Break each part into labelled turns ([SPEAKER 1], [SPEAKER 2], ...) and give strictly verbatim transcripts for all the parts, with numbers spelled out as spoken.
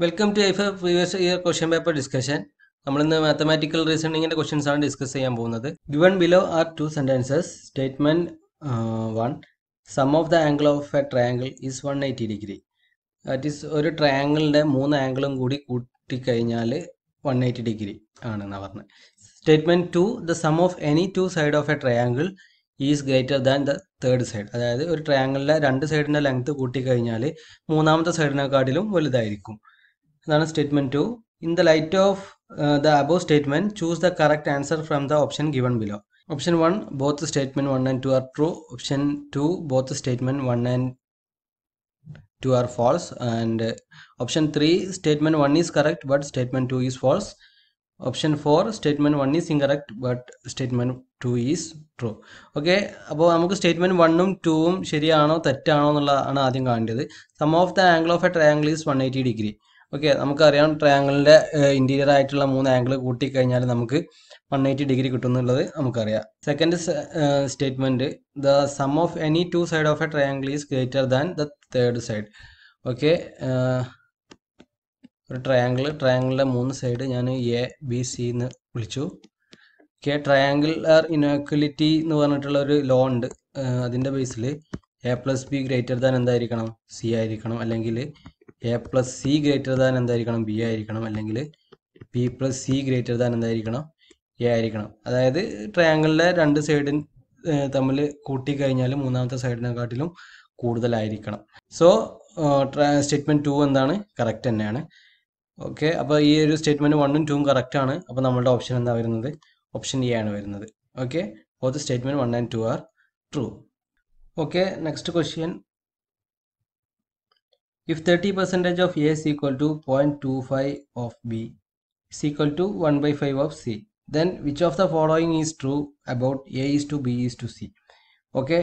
[SPEAKER 1] Welcome to I F A previous year question paper discussion. നമ്മൾ ഇന്ന് mathematical റീസണിങ്ങിന്റെ questions ആണ് ഡിസ്കസ് ചെയ്യാൻ പോകുന്നത്. Given below are two sentences. Statement uh, one. Sum of the angle of a triangle is one hundred eighty degree. That is ഒരു ട്രയാങ്കിളിന്റെ മൂന്ന് ആംഗിളും കൂടി കൂട്ടിക്കഴിഞ്ഞാൽ one hundred eighty ഡിഗ്രി ആണെന്നാണ് പറഞ്ഞത്. Statement two. The sum of any two side of a triangle is greater than the third side. അതായത് ഒരു ട്രയാങ്കിളിലെ രണ്ട് സൈഡിന്റെ ലെങ്ത് കൂട്ടിക്കഴിഞ്ഞാൽ മൂന്നാമത്തെ സൈഡിനെക്കാട്ടിലും വലുതായിരിക്കും. That's statement two. In the light of uh, the above statement, choose the correct answer from the option given below. Option one, both statement one and two are true. Option two, both statement one and two are false. And uh, option three, statement one is correct but statement two is false. Option four, statement one is incorrect but statement two is true. Okay, അപ്പോൾ നമുക്ക് statement വണ്ണും ടൂവും ശരിയാണോ തെറ്റാണോ എന്നുള്ളതാണ് ആദ്യം കാണേണ്ടത്. Sum of the angle of a triangle is one eighty degree. Okay, നമുക്കറിയാം ട്രയാങ്കിളിൻ്റെ ഇൻറ്റീരിയർ ആയിട്ടുള്ള മൂന്ന് ആംഗിൾ കൂട്ടിക്കഴിഞ്ഞാൽ നമുക്ക് വൺ എയ്റ്റി ഡിഗ്രി കിട്ടും എന്നുള്ളത് നമുക്കറിയാം. Second statement, the sum of any two side of a triangle is greater than the third side. Okay, ഒരു triangle ട്രയാങ്കിളിൻ്റെ മൂന്ന് സൈഡ് ഞാൻ എ ബി സി എന്ന് വിളിച്ചു. ഓക്കെ, ട്രയാങ്കിളർ ഇനക്വലിറ്റി എന്ന് പറഞ്ഞിട്ടുള്ള ഒരു ലോ ഉണ്ട്. അതിൻ്റെ ബേസിൽ A plus B greater than എന്തായിരിക്കണം, സി ആയിരിക്കണം. അല്ലെങ്കിൽ A plus C greater than എന്തായിരിക്കണം, ബി ആയിരിക്കണം. അല്ലെങ്കിൽ B plus C greater than എന്തായിരിക്കണം, എ ആയിരിക്കണം. അതായത് ട്രയാങ്കിളിലെ രണ്ട് സൈഡിൻ തമ്മിൽ കൂട്ടിക്കഴിഞ്ഞാൽ മൂന്നാമത്തെ സൈഡിനെക്കാട്ടിലും കൂടുതലായിരിക്കണം. സോ സ്റ്റേറ്റ്മെൻറ്റ് ടു എന്താണ്, കറക്റ്റ് തന്നെയാണ്. ഓക്കെ, അപ്പോൾ ഈ ഒരു സ്റ്റേറ്റ്മെൻറ്റ് വണ്ണും ടൂവും കറക്റ്റ് ആണ്. അപ്പോൾ നമ്മളുടെ ഓപ്ഷൻ എന്താ വരുന്നത്, ഓപ്ഷൻ എ ആണ് വരുന്നത്. Okay, both statement one and two are true. Okay, next question. If thirty percent of A is equal to zero point two five of B is equal to one by five of C, then which of the following is true about A is to B is to C? Okay.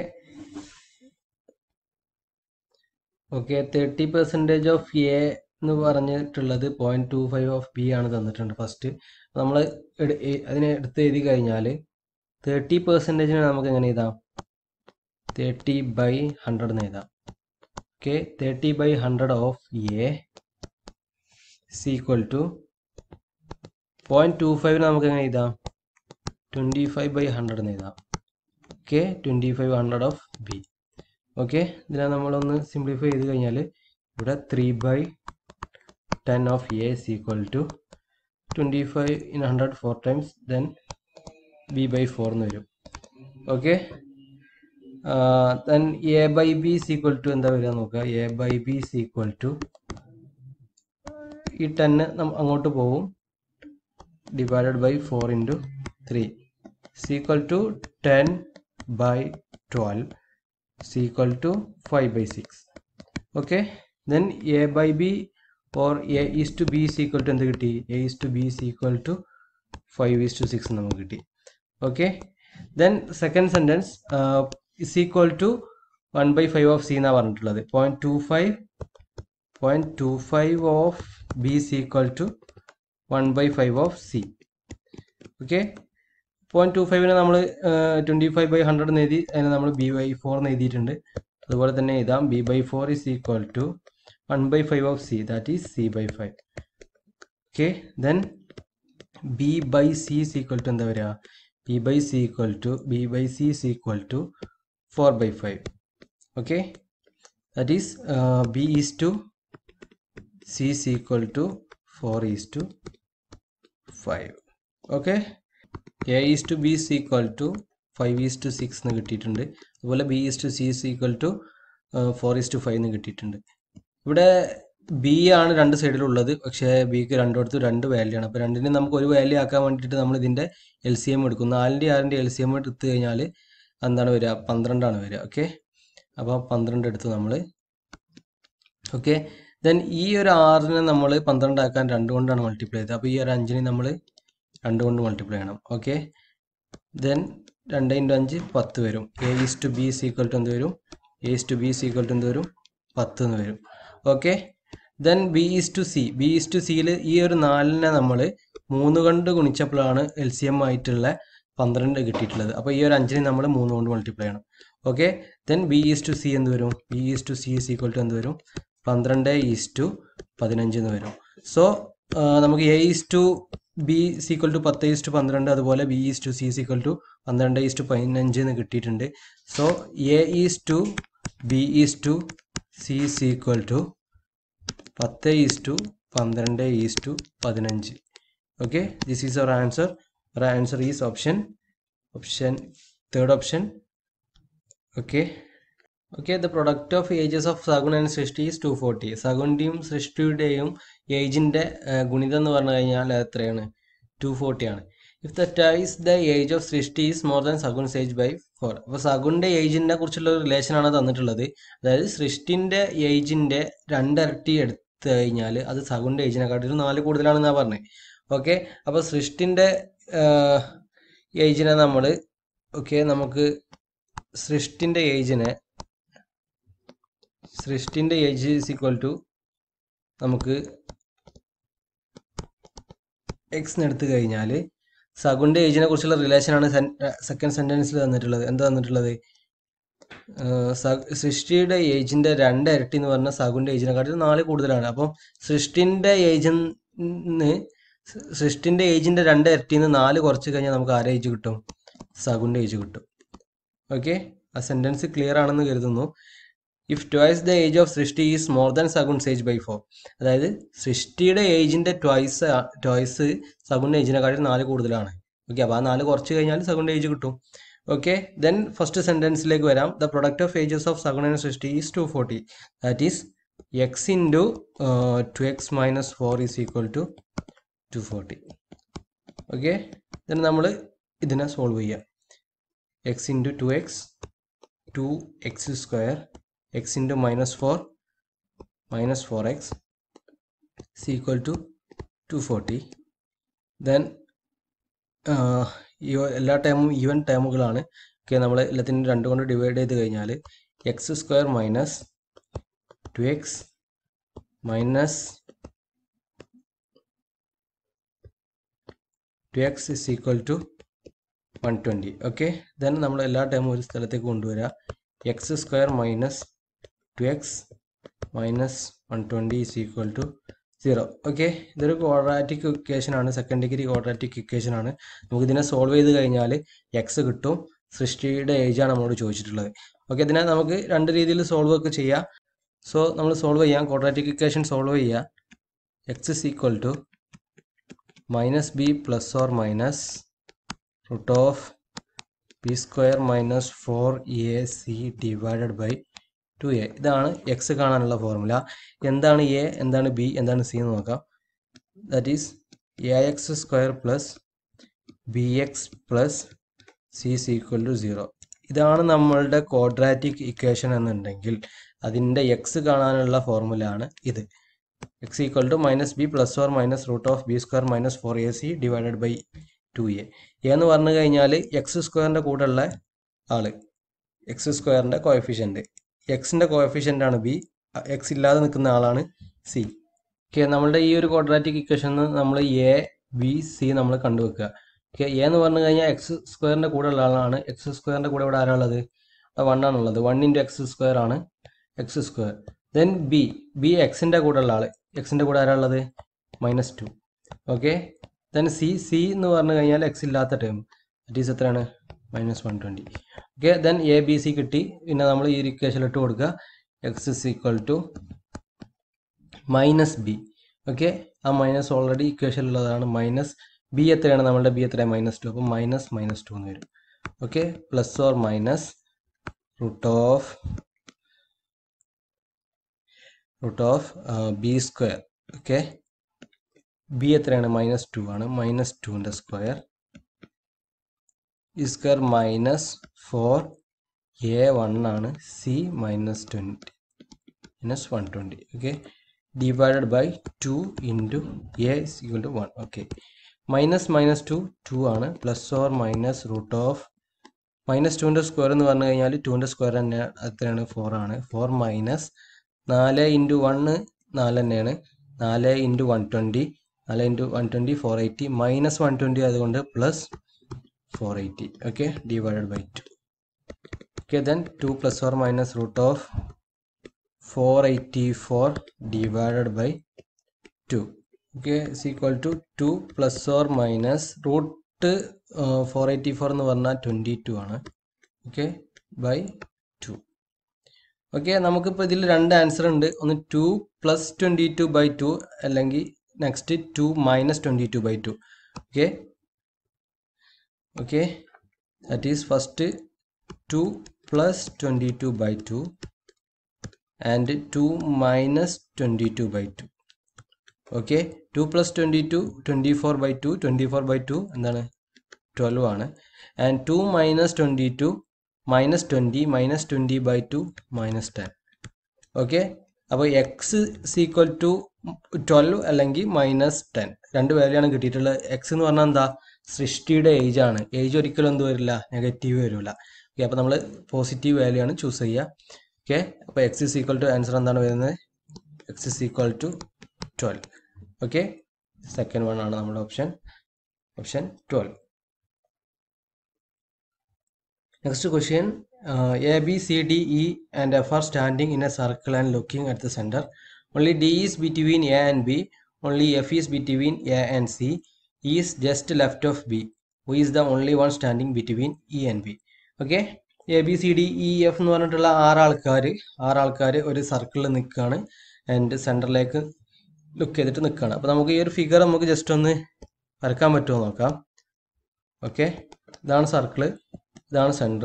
[SPEAKER 1] Okay, thirty percent of A എന്ന് പറഞ്ഞിട്ടുള്ളത് point two five of B ആണ് തന്നിട്ടുണ്ട്. First നമ്മൾ അതിനെ എടുത്ത് എഴുതി കഴിഞ്ഞാൽ thirty പെർസെൻറ്റേജിന് നമുക്ക് എങ്ങനെ എഴുതാം, തേർട്ടി ബൈ ഹൺഡ്രഡ് എന്ന് എഴുതാം. Okay, thirty by one hundred of A is equal to zero point two five നമുക്ക് എങ്ങനെ എഴുതാം, twenty-five by one hundred എന്ന് എഴുതാം. Okay, twenty-five one hundred of B. Okay, ഇതിനെ നമ്മളൊന്ന് സിംപ്ലിഫൈ ചെയ്ത് കഴിഞ്ഞാൽ ഇവിടെ three by ten of A is equal to twenty-five in one hundred four times, then B by four എന്ന് വരും. Okay, then A by B is equal to എന്താ വരിക നോക്കുക, A by B is equal to ഈ ten അങ്ങോട്ട് പോവും, divided by four into three is equal to ten by twelve is equal to five by six. Okay, then A by B or A is to B is equal to എന്ത് കിട്ടി, A is to B is equal to five is to six നമുക്ക് കിട്ടി. Okay, then second sentence uh, is equal to one by five of C എന്നാണ് പറഞ്ഞിട്ടുള്ളത്. Point two five point two five of B is equal to one by five of C. Okay, point two ഫൈവിനെ നമ്മൾ twenty five by hundred എന്ന് എഴുതി, അതിനെ നമ്മൾ B by four എന്ന് എഴുതിയിട്ടുണ്ട്. അതുപോലെ തന്നെ എഴുതാം B by four is equal to one by five of C, that is C by five. Okay, then B by C is equal to എന്താ വരിക, b by c equal to b by c is equal to four by five. Okay, that is uh, b is to c is equal to four is to five. Okay, a is to b is equal to five is to six എന്ന് കിട്ടിയിട്ടുണ്ട്. അതുപോലെ b is to c is equal to uh, four is to five എന്ന് കിട്ടിയിട്ടുണ്ട്. ഇവിടെ B ആണ് രണ്ട് സൈഡിലുള്ളത്, പക്ഷേ ബിക്ക് രണ്ടിടത്ത് രണ്ട് വാല്യൂ ആണ്. അപ്പോൾ രണ്ടിനും നമുക്ക് ഒരു വാല്യൂ ആക്കാൻ വേണ്ടിയിട്ട് നമ്മൾ ഇതിൻ്റെ എൽ സി എം എടുക്കും. നാലിൻ്റെ ആറിൻ്റെ എൽ സി എം എടുത്തു കഴിഞ്ഞാൽ എന്താണ് വരിക, പന്ത്രണ്ടാണ് വരിക. ഓക്കെ, അപ്പോൾ പന്ത്രണ്ട് എടുത്തു നമ്മൾ. ഓക്കെ, ദെൻ ഈ ഒരു ആറിനെ നമ്മൾ പന്ത്രണ്ടാക്കാൻ രണ്ട് കൊണ്ടാണ് മൾട്ടിപ്ലൈ ചെയ്തത്. അപ്പോൾ ഈ ഒരു അഞ്ചിനെ നമ്മൾ രണ്ട് കൊണ്ട് മൾട്ടിപ്ലൈ ചെയ്യണം. ഓക്കെ, ദെൻ രണ്ട് ഇൻറ്റു അഞ്ച് പത്ത് വരും. A is to B is equal to എന്ത് വരും, A is to B is equal to എന്ത് വരും, പത്ത് എന്ന് വരും. Okay, then B is to C, B is to സിയിൽ ഈ ഒരു നാലിനെ നമ്മൾ മൂന്ന് കൊണ്ട് ഗുണിച്ചപ്പോഴാണ് എൽ സി എം ആയിട്ടുള്ള പന്ത്രണ്ട് കിട്ടിയിട്ടുള്ളത്. അപ്പോൾ ഈ ഒരു അഞ്ചിനെ നമ്മൾ മൂന്ന് കൊണ്ട് മൾട്ടിപ്ലൈ ചെയ്യണം. Okay, then B is to C എന്ത് വരും, B is to C is equal to എന്ത് വരും, പന്ത്രണ്ട് ഈസ് ടു പതിനഞ്ച് എന്ന് വരും. സോ നമുക്ക് A is to B is equal to പത്ത് ഈസ് ടു പന്ത്രണ്ട്, അതുപോലെ B is to C is equal to പന്ത്രണ്ട് ഈസ് ടു പതിനഞ്ച് എന്ന് കിട്ടിയിട്ടുണ്ട്. So A is to B is to C is equal to പത്ത് ഈസ് ടു പന്ത്രണ്ട് ഈസ് ടു പതിനഞ്ച്. Okay, this is our answer. Our answer is option option third option. Okay. Okay, the product of ages of Sagun and Srishti is two forty. Sagundium Srishtiudeyum ഏജിൻ്റെ ഗുണിതം എന്ന് പറഞ്ഞു കഴിഞ്ഞാൽ എത്രയാണ്? Two forty ആണ്. If the twice the age of Srishti is more than Sagun's age by four. അപ്പോൾ സഗുൻ്റെ ഏജിനെ കുറിച്ചുള്ള ഒരു റിലേഷനാണ് തന്നിട്ടുള്ളത്. അതായത് സൃഷ്ടിൻ്റെ ഏജിൻ്റെ രണ്ടിരട്ടി എടുത്തു കഴിഞ്ഞാൽ അത് സഗുൻ്റെ ഏജിനെക്കാട്ടിലും നാല് കൂടുതലാണെന്നാണ് പറഞ്ഞത്. ഓക്കെ, അപ്പോൾ സൃഷ്ടിൻ്റെ ഏജിനെ നമ്മൾ ഓക്കെ നമുക്ക് സൃഷ്ടിൻ്റെ ഏജിനെ സൃഷ്ടിൻ്റെ ഏജ് ഈസ് ഈക്വൽ ടു നമുക്ക് എക്സ് എടുത്തു കഴിഞ്ഞാൽ സഗുൻ്റെ ഏജിനെ കുറിച്ചുള്ള റിലേഷനാണ് സെക്കൻഡ് സെൻറ്റൻസിൽ തന്നിട്ടുള്ളത്. എന്താ തന്നിട്ടുള്ളത്? സൃഷ്ടിയുടെ ഏജിൻ്റെ രണ്ട് ഇരട്ടി എന്ന് പറഞ്ഞാൽ സഗുൻ്റെ ഏജിനെക്കാട്ടിലും നാല് കൂടുതലാണ്. അപ്പം സൃഷ്ടിൻ്റെ ഏജിന്ന് സൃഷ്ടിൻ്റെ ഏജിൻ്റെ രണ്ട് ഇരട്ടിന്ന് നാല് കുറച്ച് കഴിഞ്ഞാൽ നമുക്ക് ആരെ ഏജ് കിട്ടും? സഗുൻ്റെ ഏജ് കിട്ടും. ഓക്കെ, ആ സെൻറ്റൻസ് ക്ലിയർ ആണെന്ന് കരുതുന്നു. If twice the age of Srishti is more than Sagun's age by four. അതായത് സൃഷ്ടിയുടെ ഏജിൻ്റെ ട്വൈസ് ട്വൈസ് സഗുൻ്റെ ഏജിനെക്കാട്ടിൽ നാല് കൂടുതലാണ്. ഓക്കെ, അപ്പോൾ ആ നാല് കുറച്ച് കഴിഞ്ഞാൽ സഗുൻ്റെ ഏജ് കിട്ടും. ഓക്കെ, ദെൻ ഫസ്റ്റ് സെൻറ്റൻസിലേക്ക് വരാം. The product of ages of Sagun and Srishti is two forty. That is x into two x minus four is equal to two forty. Okay, then നമ്മൾ ഇതിനെ സോൾവ് ചെയ്യാം. X into two x two x square x into minus four minus four x is equal to two forty. Then എല്ലാ ടൈമും even ടൈമുകളാണ്. Okay, നമ്മൾ എല്ലാത്തിനും രണ്ട് കൊണ്ട് divide ചെയ്ത് കഴിഞ്ഞാൽ x square minus two x minus two x is equal to one twenty. Okay, then നമ്മൾ എല്ലാ ടൈമും ഒരു സ്ഥലത്തേക്ക് കൊണ്ടുവരിക. X square minus two x minus one twenty is equal to zero. Okay, ഇതൊരു ക്വാഡ്രാറ്റിക് ഇക്വേഷൻ ആണ്, സെക്കൻഡ് ഡിഗ്രി ക്വാഡ്രാറ്റിക് ഇക്വേഷൻ ആണ്. നമുക്കിതിനെ സോൾവ് ചെയ്ത് കഴിഞ്ഞാൽ എക്സ് കിട്ടും. സൃഷ്ടിയുടെ ഏജാണ് നമ്മളോട് ചോദിച്ചിട്ടുള്ളത്. ഓക്കെ, ഇതിനെ നമുക്ക് രണ്ട് രീതിയിൽ സോൾവ് ഒക്കെ ചെയ്യാം. സോ നമ്മൾ സോൾവ് ചെയ്യാം. ക്വാഡ്രാറ്റിക് ഇക്വേഷൻ സോൾവ് ചെയ്യുക. X is equal to minus B plus or minus root of B square minus four A C divided by two A. ഇതാണ് എക്സ് കാണാനുള്ള ഫോർമുല. എന്താണ് എ, എന്താണ് ബി, എന്താണ് സി എന്ന് നോക്കാം. That is A x square plus B x plus C is equal to zero. ഇതാണ് നമ്മളുടെ quadratic equation എന്നുണ്ടെങ്കിൽ അതിൻ്റെ എക്സ് കാണാനുള്ള ഫോർമുല ആണ് ഇത്. X equal to minus B plus or minus root of B square minus four A C divided by two A. എന്ന് പറഞ്ഞു കഴിഞ്ഞാൽ എക്സ് സ്ക്വയറിൻ്റെ കൂടെ ഉള്ള ആള്, എക്സ് സ്ക്വയറിൻ്റെ കോഎഫിഷ്യൻറ്റ്, എക്സിൻ്റെ കോഎഫിഷ്യൻ്റ് ആണ് ബി, എക്സ് ഇല്ലാതെ നിൽക്കുന്ന ആളാണ് സി. ഓക്കെ, നമ്മളുടെ ഈ ഒരു ക്വാഡ്രാറ്റിക് ഇക്വേഷനിൽ നമ്മൾ എ ബി സി നമ്മൾ കണ്ടുവെക്കുക. ഓക്കെ, എ എന്ന് പറഞ്ഞു കഴിഞ്ഞാൽ എക്സ് സ്ക്വയറിൻ്റെ കൂടെ ഉള്ള ആളാണ്. എക്സ് സ്ക്വയറിൻ്റെ കൂടെ ഇവിടെ ആരാളുള്ളത്? വൺ ആണുള്ളത്. വൺ ഇൻറ്റു എക്സ് സ്ക്വയർ ആണ് x square. Then B B എക്സിൻ്റെ കൂടെ ഉള്ള ആൾ, എക്സിൻ്റെ കൂടെ ആരാളുള്ളത്? Minus two. Okay, then C C എന്ന് പറഞ്ഞു കഴിഞ്ഞാൽ എക്സ് ഇല്ലാത്ത ടേം, ദറ്റ് ഈസ് എത്രയാണ്? Minus one twenty. Okay, then A B C കിട്ടി. പിന്നെ നമ്മൾ ഈ ഇക്വേഷൻ ഇട്ട് കൊടുക്കുക. X is equal to minus B. Okay, ആ മൈനസ് ഓൾറെഡി ഇക്വേഷനിലുള്ളതാണ്. മൈനസ് ബി എത്രയാണ്? നമ്മളുടെ ബി എത്രയാണ്? Minus two. അപ്പോൾ മൈനസ് മൈനസ് ടു എന്ന് വരും. Okay, plus or minus root of root of B square. Okay, B എത്രയാണ്? മൈനസ് ടു ആണ്. മൈനസ് ടുവിൻ്റെ സ്ക്വയർ ഈ square minus four A one ആണ്. C minus twenty minus one twenty. Okay, divided by two into A is equal to one. Okay, minus minus two two ആണ്. Plus or minus root of minus ടുവിൻ്റെ square എന്ന് പറഞ്ഞു കഴിഞ്ഞാൽ ടുവിൻ്റെ square തന്നെ എത്രയാണ്? Four ആണ്. ഫോർ മൈനസ് നാല് ഇൻറ്റു വണ്ണ് നാല് തന്നെയാണ്. നാല് ഇൻറ്റു വൺ ട്വൻറ്റി നാല് into one twenty four eighty minus one twenty അതുകൊണ്ട് plus four eighty. Okay, divided by two. Okay, then two plus or minus root of 484 divided by two. Okay, is equal to two plus or minus root uh, four eighty-four എന്ന് പറഞ്ഞാൽ twenty-two ആണ്. Okay, by two. Okay, നമുക്കിപ്പോൾ ഇതിൽ രണ്ട് answer ഉണ്ട്. ഒന്ന് two plus twenty-two by two അല്ലെങ്കിൽ next two minus twenty-two by two. Okay, okay, that is first two plus twenty-two by two and two minus twenty-two by two. Okay, two plus twenty-two, twenty-four by two, twenty-four by two എന്താണ് twelve ആണ്. And two minus twenty-two minus twenty minus twenty by two minus ten. Okay, അപ്പോൾ x is equal to twelve അല്ലെങ്കിൽ minus ten രണ്ട് value ആണ് കിട്ടിയിട്ടുള്ളത്. X എന്ന് പറഞ്ഞാൽ എന്താ, സൃഷ്ടിയുടെ ഏജ് ആണ്. ഏജ് ഒരിക്കലും എന്ത് വരില്ല, നെഗറ്റീവ് വരില്ല. ഓക്കെ, അപ്പോൾ നമ്മൾ പോസിറ്റീവ് വാല്യൂ ആണ് ചൂസ് ചെയ്യുക. ഓക്കെ, അപ്പോൾ X is equal to answer എന്താണ് വരുന്നത്, X is equal to twelve. Okay, second one ആണ് നമ്മുടെ option, option twelve. Next question, uh, A, B, C, D, E and F are standing in a circle and looking at the center. Only D is between A and B. Only F is between A and C. E is just left of B. Who is the only one standing between E and B? Okay, A, B, C, D, E, F എന്ന് പറഞ്ഞിട്ടുള്ള ആറ് ആൾക്കാർ ആറ് ആൾക്കാർ ഒരു സർക്കിളിൽ നിൽക്കുകയാണ് and സെൻറ്ററിലേക്ക് look ചെയ്തിട്ട് നിൽക്കുകയാണ്. അപ്പോൾ നമുക്ക് ഈ ഒരു ഫിഗർ നമുക്ക് ജസ്റ്റ് ഒന്ന് വരക്കാൻ പറ്റുമോ നോക്കാം. ഓക്കെ, ഇതാണ് സർക്കിള്, ഇതാണ് സെൻറ്റർ.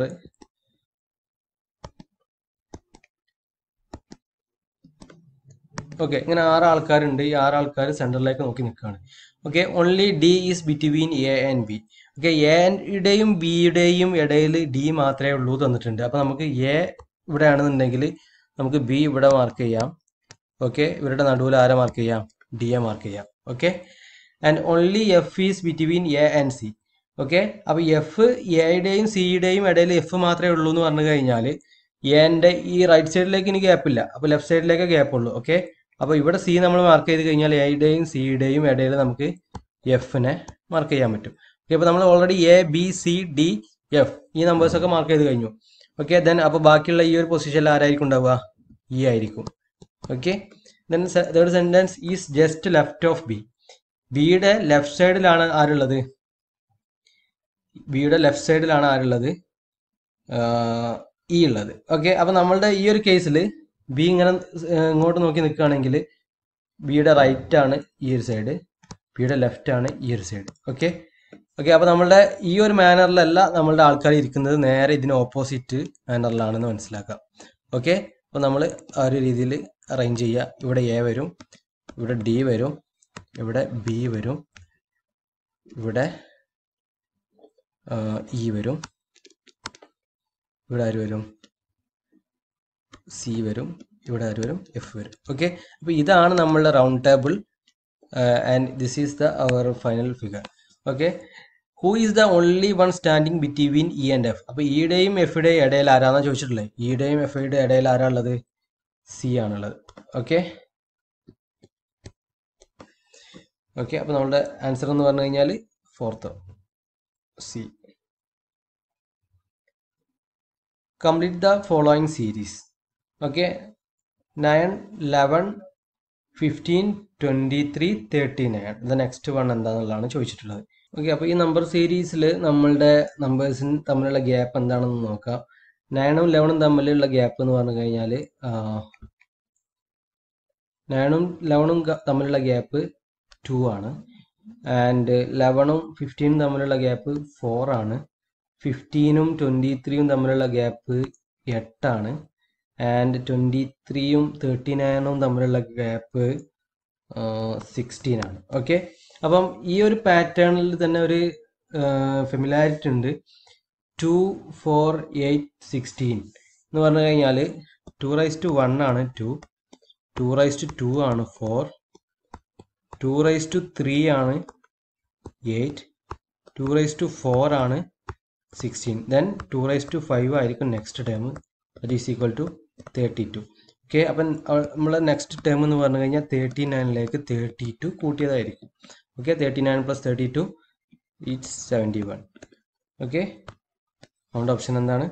[SPEAKER 1] ഓക്കെ, ഇങ്ങനെ ആറ് ആൾക്കാരുണ്ട്. ഈ ആറ് ആൾക്കാർ സെൻറ്ററിലേക്ക് നോക്കി നിൽക്കുകയാണ്. Okay, only D is between A and B. Okay, എയുടെയും ബിയുടെയും ഇടയിൽ ഡി മാത്രമേ ഉള്ളൂ തന്നിട്ടുണ്ട്. അപ്പോൾ നമുക്ക് എ ഇവിടെ ആണെന്നുണ്ടെങ്കിൽ നമുക്ക് ബി ഇവിടെ മാർക്ക് ചെയ്യാം. ഓക്കെ, ഇവരുടെ നടുവിൽ ആരെ മാർക്ക് ചെയ്യാം, ഡി എ മാർക്ക് ചെയ്യാം. Okay, and only F is between A and C. Okay, അപ്പോൾ എഫ് എയുടെയും സിയുടെയും ഇടയിൽ എഫ് മാത്രമേ ഉള്ളൂ എന്ന് പറഞ്ഞു കഴിഞ്ഞാൽ എൻ്റെ ഈ റൈറ്റ് സൈഡിലേക്ക് ഇനി ഗ്യാപ്പില്ല, അപ്പോൾ ലെഫ്റ്റ് സൈഡിലേക്ക് ഗ്യാപ്പ് ഉള്ളൂ. ഓക്കെ, അപ്പോൾ ഇവിടെ സി നമ്മൾ മാർക്ക് ചെയ്ത് കഴിഞ്ഞാൽ എയുടെയും സിയുടെയും ഇടയിൽ നമുക്ക് എഫിനെ മാർക്ക് ചെയ്യാൻ പറ്റും. ഓക്കെ, അപ്പോൾ നമ്മൾ already A B C D F ഈ നമ്പേഴ്സൊക്കെ മാർക്ക് ചെയ്ത് കഴിഞ്ഞു. ഓക്കെ, ദെൻ അപ്പോൾ ബാക്കിയുള്ള ഈ ഒരു പൊസിഷനിൽ ആരായിരിക്കും ഉണ്ടാവുക, ഇ ആയിരിക്കും. Okay, then third sentence is just left of B. ബിയുടെ ലെഫ്റ്റ് സൈഡിലാണ് ആരുള്ളത്, ബിയുടെ ലെഫ്റ്റ് സൈഡിലാണ് ആരുള്ളത്, ഇ ഉള്ളത്. ഓക്കെ, അപ്പോൾ നമ്മളുടെ ഈ ഒരു കേസിൽ ബി ഇങ്ങനെ ഇങ്ങോട്ട് നോക്കി നിൽക്കുകയാണെങ്കിൽ ബിയുടെ റൈറ്റ് ആണ് ഈ ഒരു സൈഡ്, ബിയുടെ ലെഫ്റ്റ് ആണ് ഈ ഒരു സൈഡ്. ഓക്കെ, ഓക്കെ, അപ്പോൾ നമ്മളുടെ ഈ ഒരു മാനറിലല്ല നമ്മളുടെ ആൾക്കാർ ഇരിക്കുന്നത്, നേരെ ഇതിന് ഓപ്പോസിറ്റ് മാനറിലാണെന്ന് മനസ്സിലാക്കാം. ഓക്കെ, അപ്പോൾ നമ്മൾ ആ ഒരു രീതിയിൽ അറേഞ്ച് ചെയ്യുക. ഇവിടെ എ വരും, ഇവിടെ ഡി വരും, ഇവിടെ ബി വരും, ഇവിടെ ഇ വരും, ഇവിടെ ആര് വരും, സി വരും, ഇവിടെ ആര് വരും, എഫ് വരും. ഓക്കെ, അപ്പോൾ ഇതാണ് നമ്മളുടെ round table and this is the our final figure. Okay, who is the only one standing between E and F. അപ്പോൾ ഇയുടെയും എഫിയുടെയും ഇടയിൽ ആരാന്നാണ് ചോദിച്ചിട്ടുള്ളത്, ഇയുടെയും എഫിയുടെ ഇടയിൽ ആരാ ഉള്ളത്, സി ആണുള്ളത്. ഓക്കെ, ഓക്കെ, അപ്പോൾ നമ്മളുടെ ആൻസർ എന്ന് പറഞ്ഞു കഴിഞ്ഞാൽ fourth C. Complete the following series. Okay, nine, eleven, fifteen, twenty-three, thirty-nine. The next one എന്താണെന്നുള്ളതാണ് ചോദിച്ചിട്ടുള്ളത്. ഓക്കെ, അപ്പോൾ ഈ നമ്പർ സീരീസിൽ നമ്മളുടെ നമ്പേഴ്സിന് തമ്മിലുള്ള ഗ്യാപ്പ് എന്താണെന്ന് നോക്കാം. നയനും ലെവനും തമ്മിലുള്ള ഗ്യാപ്പ് എന്ന് പറഞ്ഞു കഴിഞ്ഞാൽ നയനും ലെവനും തമ്മിലുള്ള ഗ്യാപ്പ് ടു ആണ്. ആൻഡ് ലെവനും ഫിഫ്റ്റീനും തമ്മിലുള്ള ഗ്യാപ്പ് ഫോർ ആണ്. ഫിഫ്റ്റീനും ട്വൻറ്റി ത്രീയും തമ്മിലുള്ള ഗ്യാപ്പ് എട്ടാണ്. ആൻഡ് ട്വൻറ്റി ത്രീയും തേർട്ടി നയനും തമ്മിലുള്ള ഗ്യാപ്പ് സിക്സ്റ്റീൻ ആണ്. ഓക്കെ, അപ്പം ഈ ഒരു പാറ്റേണിൽ തന്നെ ഒരു ഫെമിലാരിറ്റി ഉണ്ട്. ടു ഫോർ എയ്റ്റ് സിക്സ്റ്റീൻ എന്ന് പറഞ്ഞു കഴിഞ്ഞാൽ ടു റൈസ് ടു വൺ ആണ് two, two rise to two ആണ് four, two rise to three ആണ് eight, two rise to four ആണ് sixteen, then two rise to five ആയിരിക്കും next term, that is equal to thirty two. Okay, അപ്പം നമ്മളെ next term എന്ന് പറഞ്ഞു കഴിഞ്ഞാൽ thirty നയനിലേക്ക് തേർട്ടി ടു കൂട്ടിയതായിരിക്കും. Okay, thirty nine plus thirty two is seventy one. Okay, നമ്മുടെ ഓപ്ഷൻ എന്താണ്,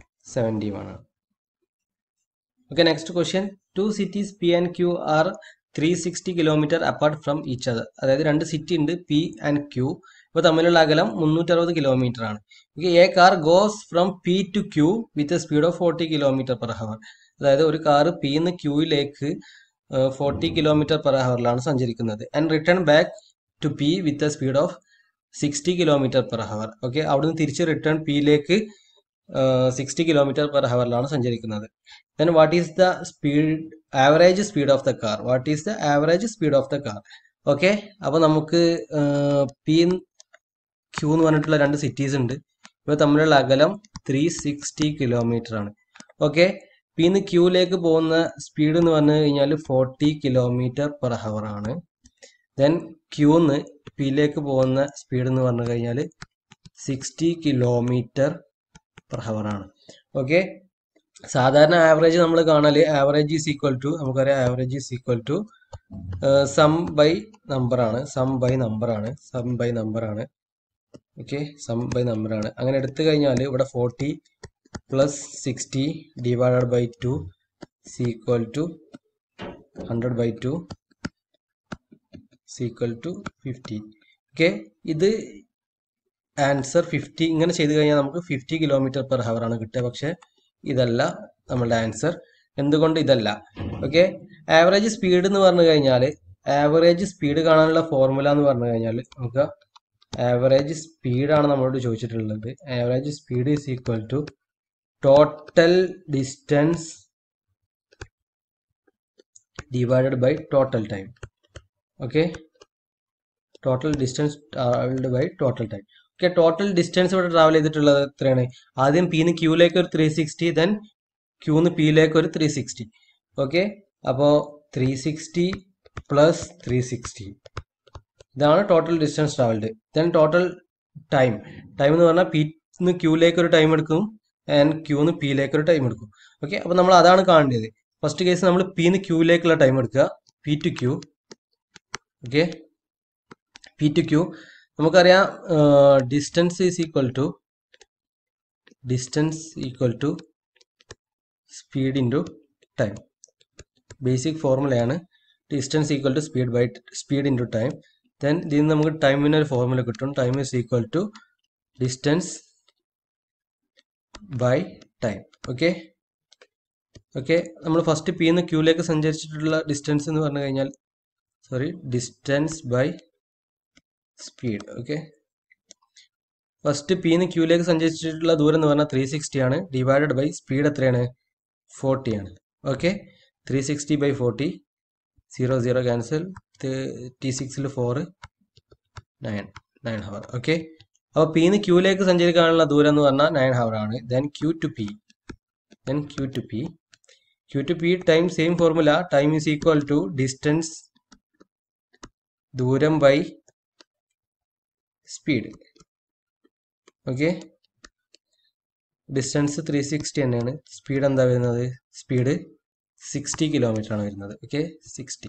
[SPEAKER 1] സെവൻറ്റി വൺ ആണ്. Okay, next question. Two cities P and Q are three sixty kilometre apart from each other. അതായത് രണ്ട് city ഉണ്ട്, P and Q. ഇപ്പോൾ തമ്മിലുള്ള അകലം മുന്നൂറ്ററുപത് കിലോമീറ്റർ ആണ്. A car goes from P to Q with a speed of forty kilometre per hour. അതായത് ഒരു കാർ പിന്ന് ക്യൂയിലേക്ക് ഫോർട്ടി കിലോമീറ്റർ പെർ ഹവറിലാണ് സഞ്ചരിക്കുന്നത്. And return back to P with a speed of sixty kilometre per hour. Okay, അവിടുന്ന് തിരിച്ച് return പിയിലേക്ക് sixty kilometre per ഹവറിലാണ് സഞ്ചരിക്കുന്നത്. Then what is the speed average speed of the car? What is the average speed of the car? Okay, അപ്പോൾ നമുക്ക് P Q എന്ന് പറഞ്ഞിട്ടുള്ള രണ്ട് സിറ്റീസ് ഉണ്ട്. ഇപ്പോൾ തമ്മിലുള്ള അകലം ത്രീ സിക്സ്റ്റി കിലോമീറ്റർ ആണ്. ഓക്കെ, പിന്ന് ക്യൂയിലേക്ക് പോകുന്ന സ്പീഡ് എന്ന് പറഞ്ഞു കഴിഞ്ഞാൽ ഫോർട്ടി കിലോമീറ്റർ പെർ ഹവർ ആണ്. ദെൻ ക്യൂന്ന് പിയിലേക്ക് പോകുന്ന സ്പീഡ് എന്ന് പറഞ്ഞു കഴിഞ്ഞാൽ സിക്സ്റ്റി കിലോമീറ്റർ പെർ ഹവർ ആണ്. ഓക്കെ, സാധാരണ ആവറേജ് നമ്മൾ കാണാൽ ആവറേജ് ഈസ് ഈക്വൽ ടു, നമുക്കറിയാം average is equal to sum by number ആണ്. സം ബൈ നമ്പർ ആണ് സം ബൈ നമ്പർ ആണ് ഓക്കെ, സം ബൈ നമ്പർ ആണ്. അങ്ങനെ എടുത്തു കഴിഞ്ഞാൽ ഇവിടെ forty plus sixty divided by two is equal to hundred by two is equal to fifty. Okay, ഇത് answer fifty. ഇങ്ങനെ ചെയ്ത് കഴിഞ്ഞാൽ നമുക്ക് ഫിഫ്റ്റി കിലോമീറ്റർ പെർ ഹവർ ആണ് കിട്ടുക. പക്ഷെ ഇതല്ല നമ്മളുടെ ആൻസർ. എന്തുകൊണ്ട് ഇതല്ല? ഓക്കെ, ആവറേജ് സ്പീഡ് എന്ന് പറഞ്ഞു കഴിഞ്ഞാൽ ആവറേജ് സ്പീഡ് കാണാനുള്ള ഫോർമുല എന്ന് പറഞ്ഞു കഴിഞ്ഞാൽ നമുക്ക് ആവറേജ് സ്പീഡാണ് നമ്മളോട് ചോദിച്ചിട്ടുള്ളത്. Average speed is equal to total distance divided by total time. Okay, total distance travelled by total time. Okay, total distance ഇവിടെ ട്രാവൽ ചെയ്തിട്ടുള്ളത് എത്രയാണ്? ആദ്യം പിന്ന് ക്യൂയിലേക്ക് ഒരു ത്രീ സിക്സ്റ്റി, ദെൻ ക്യൂന്ന് പിയിലേക്ക് ഒരു ത്രീ സിക്സ്റ്റി. ഓക്കെ, അപ്പോൾ three sixty plus three sixty, ഇതാണ് total distance travelled. Then total time. Time എന്ന് പറഞ്ഞാൽ പിന്ന് ക്യൂയിലേക്ക് ഒരു ടൈം എടുക്കും ആൻഡ് ക്യൂന്ന് പിയിലേക്ക് ഒരു ടൈം എടുക്കും. ഓക്കെ, അപ്പോൾ നമ്മൾ അതാണ് കാണേണ്ടത്. ഫസ്റ്റ് കേസ് നമ്മൾ പിന്ന് ക്യൂയിലേക്കുള്ള ടൈം എടുക്കുക, P to Q. Okay, P to Q നമുക്കറിയാം distance is equal to distance equal to speed into time. Basic ഫോർമുലയാണ് distance equal to speed by speed into time. Then ഇതിൽ നിന്ന് നമുക്ക് ടൈമിന് ഒരു ഫോർമുല കിട്ടും. Time is equal to distance by time. Okay okay നമ്മൾ first പിന്ന് ക്യൂയിലേക്ക് സഞ്ചരിച്ചിട്ടുള്ള ഡിസ്റ്റൻസ് എന്ന് പറഞ്ഞു കഴിഞ്ഞാൽ sorry distance by speed. Okay, first പിന്ന് ക്യൂയിലേക്ക് സഞ്ചരിച്ചിട്ടുള്ള ദൂരം എന്ന് പറഞ്ഞാൽ ത്രീ സിക്സ്റ്റി ആണ്. ഡിവൈഡഡ് ബൈ സ്പീഡ് എത്രയാണ്? ഫോർട്ടി ആണ്. Okay, three sixty by forty, zero zero cancel, ടി സിക്സിൽ four, nine nine hour. Okay, അപ്പോൾ പിന്ന് ക്യൂയിലേക്ക് സഞ്ചരിക്കാനുള്ള ദൂരം എന്ന് പറഞ്ഞാൽ നയൻ ഹവർ ആണ്. Then Q to P then Q to P Q to P time same formula. Time is equal to distance ദൂരം by speed. Okay, distance three sixty തന്നെയാണ്. സ്പീഡ് എന്താ വരുന്നത്? സ്പീഡ് സിക്സ്റ്റി കിലോമീറ്റർ ആണ് വരുന്നത്. Okay, sixty,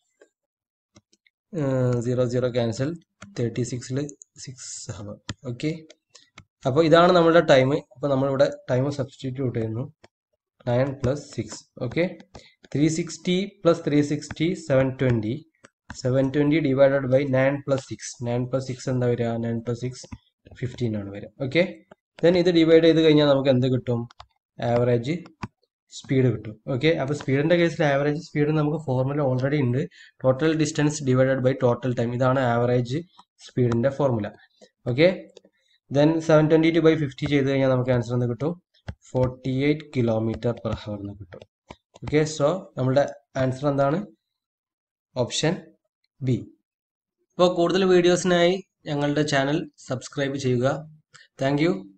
[SPEAKER 1] zero zero cancel, thirty സിക്സിൽ six hour. Okay, അപ്പോൾ ഇതാണ് നമ്മളുടെ ടൈം. അപ്പോൾ നമ്മളിവിടെ ടൈം സബ്സ്റ്റിറ്റ്യൂട്ട് ചെയ്യുന്നു. Nine plus six. Okay, three sixty plus three sixty seven twenty. Seven twenty divided by nine plus six. Nine plus six എന്താ വരിക? Nine plus six fifteen ആണ് വരിക. ഓക്കെ, ദെൻ ഇത് ഡിവൈഡ് ചെയ്ത് കഴിഞ്ഞാൽ നമുക്ക് എന്ത് കിട്ടും? ആവറേജ് സ്പീഡ് കിട്ടും. ഓക്കെ, അപ്പോൾ സ്പീഡിൻ്റെ കേസിൽ ആവറേജ് സ്പീഡ് നമുക്ക് ഫോർമുല ഓൾറെഡി ഉണ്ട്. Total distance divided by total time, ഇതാണ് ആവറേജ് സ്പീഡിൻ്റെ formula. Okay, then seven twenty two by fifty ചെയ്ത് കഴിഞ്ഞാൽ നമുക്ക് ആൻസർ എന്ന് കിട്ടും? Forty eight kilometre per hour എന്ന് കിട്ടും. ഓക്കെ, സോ നമ്മുടെ ആൻസർ എന്താണ്? Option B. ഇപ്പോൾ കൂടുതൽ വീഡിയോസിനായി ഞങ്ങളുടെ ചാനൽ സബ്സ്ക്രൈബ് ചെയ്യുക. Thank U.